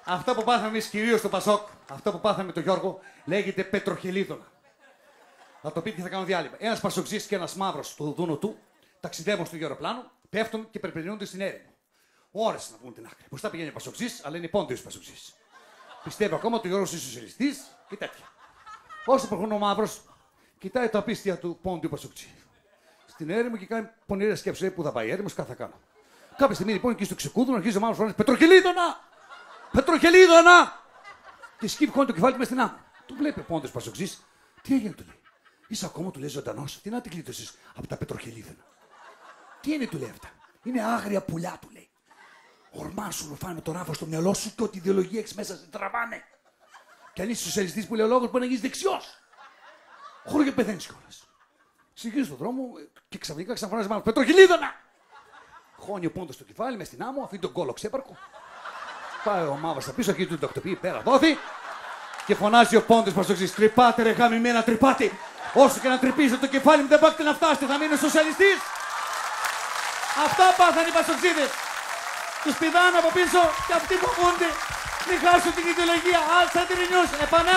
Αυτό που πάθαμε εμείς κυρίως στο Πασόκ, αυτό που πάθαμε με τον Γιώργο, λέγεται πετροχελίδωνα. Θα το πείτε και θα κάνω διάλειμμα. Ένας Πασοκτζής και ένας μαύρος στο δούνο του ταξιδεύουν στο αεροπλάνο, πέφτουν και περπερνούνται στην έρημο. Ώρες να πούμε την άκρη. Μπροστά πηγαίνει ο Πασοκτζής, αλλά είναι πόντιος Πασοκτζής. Πιστεύει ακόμα ότι ο Γιώργος είναι σοσιαλιστής και τέτοια. Όσο προχωρούν ο μαύρος, κοιτάει τα απίστια του πόντιου Πασοκτζή. Στην έρημο και κάνει πονηρές σκέψεις. Πού θα πάει η έρημος, κάτι θα κάνω. Κάποια στιγμή λοιπόν εκεί στο ξεκούδουνο αρχίζει ο μαύρος να λέει πετροχελίδωνα! Πετροχελίδωνα! Και σκύβει το κεφάλι του μες στην άμμο. Του βλέπει ο πόντιος Πασοκτζής. Τι έγινε, του λέει. Είσαι ακόμα, του λέει, ζωντανός. Τι να την κλείτωσες από τα πετροχελίδωνα. Τι είναι, του λέει αυτά. Είναι άγρια πουλιά, του λέει. Ορμάσου να φάνε με τον ράφο στο μυαλό σου και ό,τι ιδεολογία έχεις μέσα σε τραβάνε. Και αν είσαι σοσιαλιστής που λέει ο λόγος μπορεί να γίνεις δεξιός. Χώρο και πεθαίνεις κιόλας. Συγγείς στον δρόμο και ξαφνικά ξαναφωνάζει μάλλον πετροχελίδωνα! Χώνει ο πόντος στο κεφάλι με στην άμμο, αφήνει τον κόλο ξέπαρκο. Πάει ο μαύρος στα πίσω, εκεί του τακτοποιεί πέρα δόθη. Και φωνάζει ο πόντος Πασοκτζής. Τρυπάτε ρε γαμημένα, τρυπάτε! Όσο και να τρυπήσετε το κεφάλι μου δεν πάτε να φτάσετε, θα μείνω σοσιαλιστής! Αυτά πάθαν οι Πασοκτζίδες. Τους πηδάνε από πίσω και αυτοί που φοβούνται. Μην χάσουν την ιδεολογία. Άλτσα την νιώσουν.